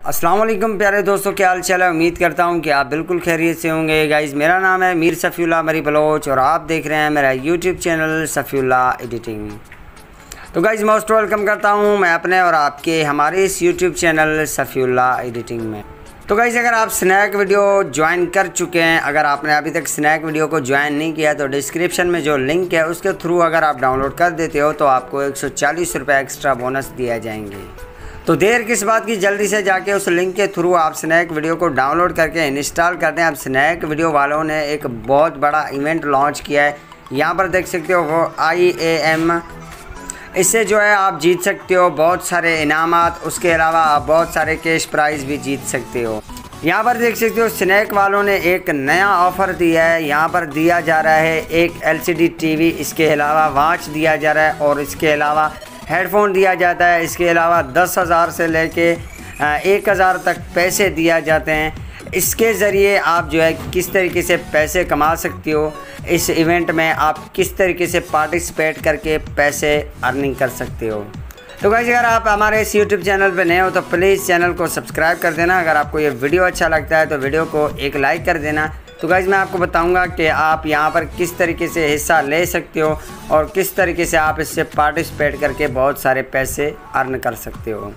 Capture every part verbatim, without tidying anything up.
अस्सलाम वालेकुम प्यारे दोस्तों, क्या हाल चाल है। उम्मीद करता हूँ कि आप बिल्कुल खैरियत से होंगे। गाइज़, मेरा नाम है मीर सफ़ीउल्लाह मरी बलोच और आप देख रहे हैं मेरा यूट्यूब चैनल सफ़ीउल्लाह एडिटिंग। तो गाइज़, मोस्ट वेलकम करता हूँ मैं अपने और आपके हमारे इस यूट्यूब चैनल सफ़ीउल्लाह एडिटिंग में। तो गाइज़, अगर आप स्नैक वीडियो ज्वाइन कर चुके हैं, अगर आपने अभी तक स्नैक वीडियो को ज्वाइन नहीं किया तो डिस्क्रिप्शन में जो लिंक है उसके थ्रू अगर आप डाउनलोड कर देते हो तो आपको एक सौ चालीस रुपये एक्स्ट्रा बोनस दिया जाएंगे। तो देर किस बात की, जल्दी से जाके उस लिंक के थ्रू आप स्नैक वीडियो को डाउनलोड करके इंस्टॉल कर दें। अब स्नैक वीडियो वालों ने एक बहुत बड़ा इवेंट लॉन्च किया है, यहाँ पर देख सकते हो वो आई ए एम। इससे जो है आप जीत सकते हो बहुत सारे इनामात, उसके अलावा आप बहुत सारे कैश प्राइज़ भी जीत सकते हो। यहाँ पर देख सकते हो स्नैक वालों ने एक नया ऑफ़र दिया है। यहाँ पर दिया जा रहा है एक L C D T V, इसके अलावा वॉच दिया जा रहा है और इसके अलावा हेडफोन दिया जाता है। इसके अलावा दस हज़ार से लेके एक हज़ार तक पैसे दिया जाते हैं। इसके ज़रिए आप जो है किस तरीके से पैसे कमा सकते हो, इस इवेंट में आप किस तरीके से पार्टिसिपेट करके पैसे अर्निंग कर सकते हो। तो गाइस, अगर आप हमारे इस यूट्यूब चैनल पे नए हो तो प्लीज़ चैनल को सब्सक्राइब कर देना। अगर आपको ये वीडियो अच्छा लगता है तो वीडियो को एक लाइक कर देना। तो गाइज़, मैं आपको बताऊंगा कि आप यहाँ पर किस तरीके से हिस्सा ले सकते हो और किस तरीके से आप इससे पार्टिसिपेट करके बहुत सारे पैसे अर्न कर सकते हो।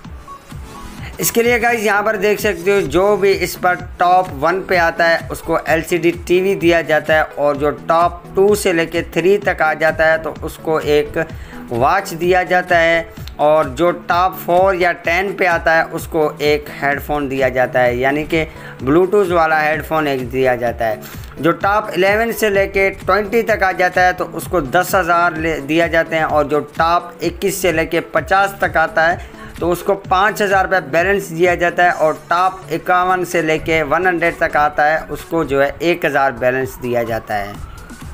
इसके लिए गाइज़, यहाँ पर देख सकते हो जो भी इस पर टॉप वन पे आता है उसको L C D T V दिया जाता है और जो टॉप टू से लेके थ्री तक आ जाता है तो उसको एक वॉच दिया जाता है और जो टॉप फोर या टेन पे आता है उसको एक हेडफोन दिया जाता है, यानी कि ब्लूटूथ वाला हेडफोन एक दिया जाता है। जो टॉप इलेवन से लेके ट्वेंटी तक आ जाता है तो उसको दस हज़ार दिया जाते हैं और जो टॉप इक्कीस से लेके पचास तक आता है तो उसको पाँच हज़ार रुपये बैलेंस दिया जाता है और टॉप इक्यावन से लेके वन हंड्रेड तक आता है उसको जो है एक हज़ार बैलेंस दिया जाता है।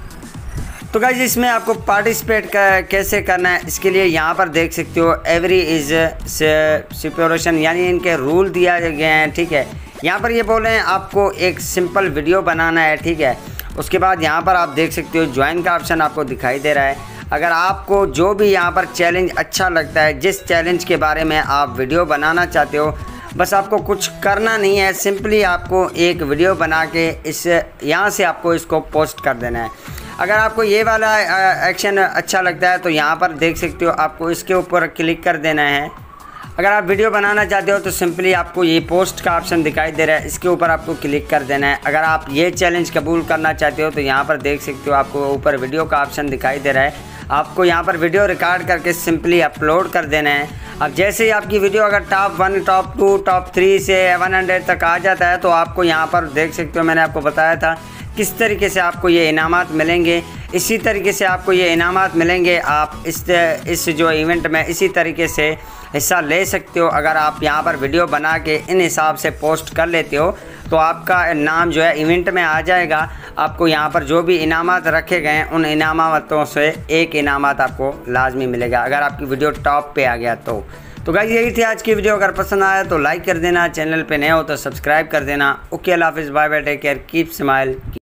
तो गाइस, इसमें आपको पार्टिसिपेट कर, कैसे करना है, इसके लिए यहाँ पर देख सकते हो एवरी इज़ सिप्योरेशन, यानी इनके रूल दिया गए हैं। ठीक है, यहाँ पर ये बोल रहे हैं आपको एक सिंपल वीडियो बनाना है। ठीक है, उसके बाद यहाँ पर आप देख सकते हो ज्वाइन का ऑप्शन आपको दिखाई दे रहा है। अगर आपको जो भी यहाँ पर चैलेंज अच्छा लगता है, जिस चैलेंज के बारे में आप वीडियो बनाना चाहते हो, बस आपको कुछ करना नहीं है, सिंपली आपको एक वीडियो बना के इस यहाँ से आपको इसको पोस्ट कर देना है। अगर आपको ये वाला एक्शन अच्छा लगता है तो यहाँ पर देख सकते हो आपको इसके ऊपर क्लिक कर देना है। अगर आप वीडियो बनाना चाहते हो तो सिंपली आपको ये पोस्ट का ऑप्शन दिखाई दे रहा है, इसके ऊपर आपको क्लिक कर देना है। अगर आप ये चैलेंज कबूल करना चाहते हो तो यहाँ पर देख सकते हो आपको ऊपर वीडियो का ऑप्शन दिखाई दे रहा है। आपको यहाँ पर वीडियो रिकॉर्ड करके सिंपली अपलोड कर देना है। अब जैसे ही आपकी वीडियो अगर top one, top two, top three से वन हंड्रेड तक आ जाता है तो आपको यहाँ पर देख सकते हो, मैंने आपको बताया था किस तरीके से आपको ये इनामात मिलेंगे। इसी तरीके से आपको ये इनामात मिलेंगे। आप इस इस जो इवेंट में इसी तरीके से हिस्सा ले सकते हो। अगर आप यहाँ पर वीडियो बना के इन हिसाब से पोस्ट कर लेते हो तो आपका नाम जो है इवेंट में आ जाएगा। आपको यहाँ पर जो भी इनामात रखे गए हैं उन इनामातों से एक इनामात आपको लाजमी मिलेगा अगर आपकी वीडियो टॉप पे आ गया तो। तो गाइस, यही थी आज की वीडियो। अगर पसंद आया तो लाइक कर देना, चैनल पे नए हो तो सब्सक्राइब कर देना। ओके, अल्लाह हाफिज़, bye bye, take care, keep smile.